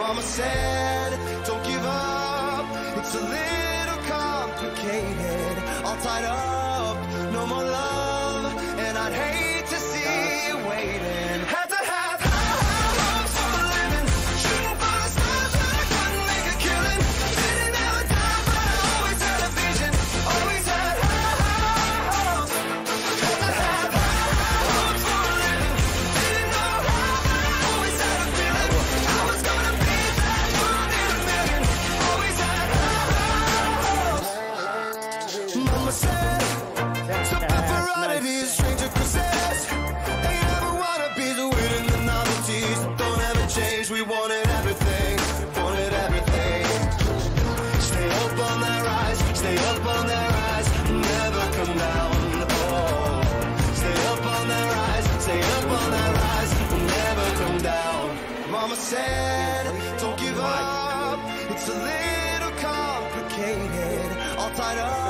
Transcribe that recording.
Mama said, don't give up, it's a little complicated. All tied up, no more love, and I'd hate to see you waiting. Had to have high hopes for a living, shooting for the stars, but I couldn't make a killing. Didn't have a time, but I always had a vision, always had high hopes. Had to have high hopes for a living, didn't know how, but I always had a feeling I was gonna be that one in a million. Always had high hopes. Mama said, some prodigies, stranger Christmas. They never wanna be the winning the novelties. Don't ever change, we wanted everything, wanted everything. Stay up on that rise, stay up on that rise, never come down. Oh, stay up on that rise, stay up on that rise, never come down. Mama said, don't give up, it's a little complicated. All tied up,